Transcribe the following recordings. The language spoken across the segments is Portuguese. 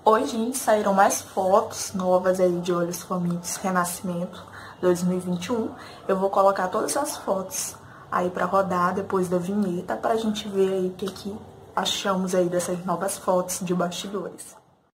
Hoje, gente, saíram mais fotos novas aí de Olhos Famintos Renascimento 2021. Eu vou colocar todas as fotos aí pra rodar depois da vinheta pra gente ver aí o que achamos aí dessas novas fotos de bastidores.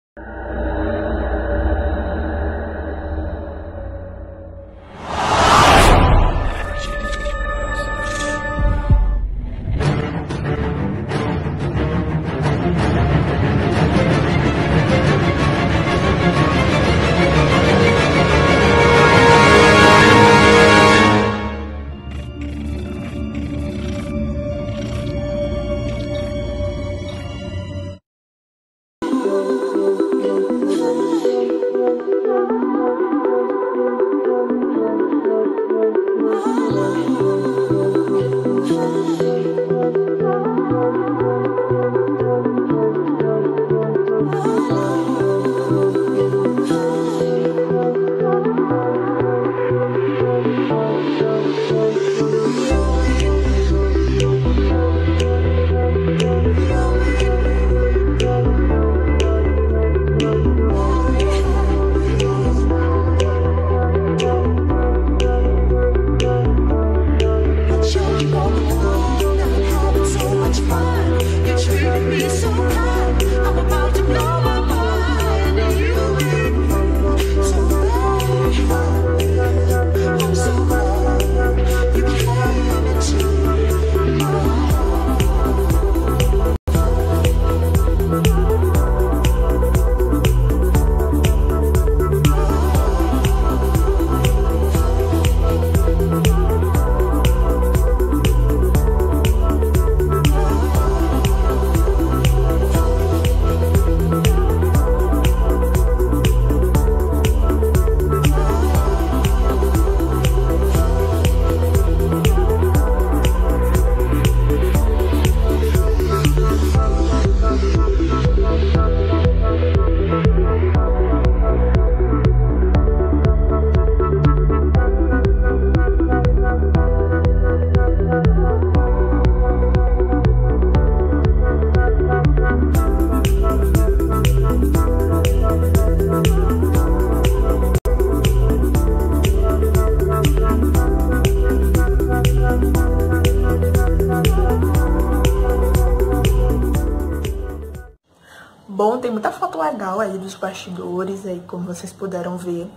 Bom, tem muita foto legal aí dos bastidores, aí como vocês puderam ver.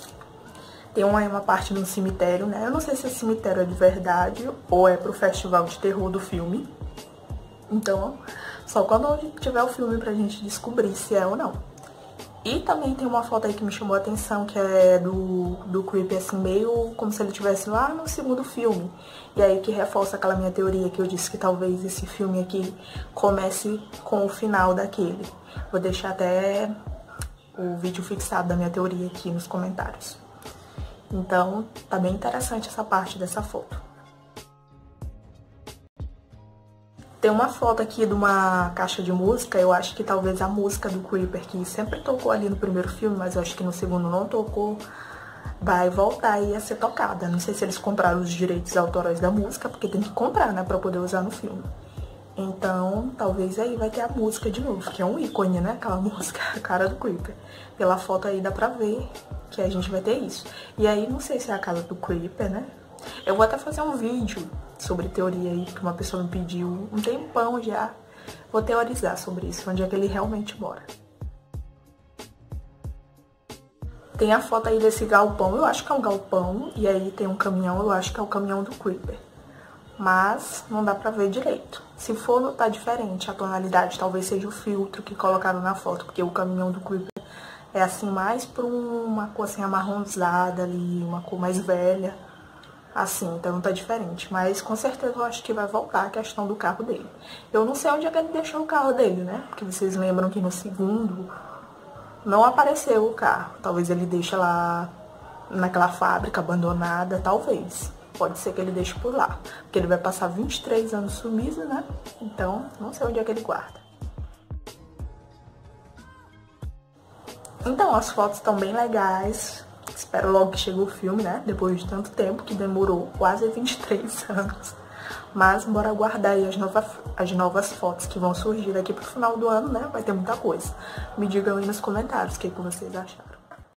Tem uma parte no cemitério, né? Eu não sei se esse cemitério é de verdade ou é pro festival de terror do filme. Então, só quando tiver o filme pra gente descobrir se é ou não. E também tem uma foto aí que me chamou a atenção, que é do Creepy, assim, meio como se ele estivesse lá no segundo filme. E aí que reforça aquela minha teoria que eu disse que talvez esse filme aqui comece com o final daquele. Vou deixar até o vídeo fixado da minha teoria aqui nos comentários. Então, tá bem interessante essa parte dessa foto. Tem uma foto aqui de uma caixa de música, eu acho que talvez a música do Creeper, que sempre tocou ali no primeiro filme, mas eu acho que no segundo não tocou, vai voltar aí a ser tocada. Não sei se eles compraram os direitos autorais da música, porque tem que comprar, né, pra poder usar no filme. Então, talvez aí vai ter a música de novo, que é um ícone, né, aquela música, a cara do Creeper. Pela foto aí dá pra ver que a gente vai ter isso. E aí, não sei se é a casa do Creeper, né? Eu vou até fazer um vídeo sobre teoria aí, que uma pessoa me pediu um tempão já. Vou teorizar sobre isso, onde é que ele realmente mora. Tem a foto aí desse galpão, eu acho que é um galpão, e aí tem um caminhão, eu acho que é o caminhão do Creeper. Mas não dá pra ver direito. Se for notar diferente a tonalidade, talvez seja o filtro que colocaram na foto, porque o caminhão do Creeper é assim mais pra uma cor assim amarronzada ali, uma cor mais velha. Assim, então tá diferente. Mas com certeza eu acho que vai voltar a questão do carro dele. Eu não sei onde é que ele deixou o carro dele, né? Porque vocês lembram que no segundo não apareceu o carro. Talvez ele deixe lá naquela fábrica abandonada, talvez. Pode ser que ele deixe por lá. Porque ele vai passar 23 anos sumido, né? Então, não sei onde é que ele guarda. Então, as fotos estão bem legais. Espero logo que chegue o filme, né? Depois de tanto tempo, que demorou quase 23 anos. Mas bora aguardar aí as novas fotos que vão surgir daqui pro final do ano, né? Vai ter muita coisa. Me digam aí nos comentários o que vocês acharam.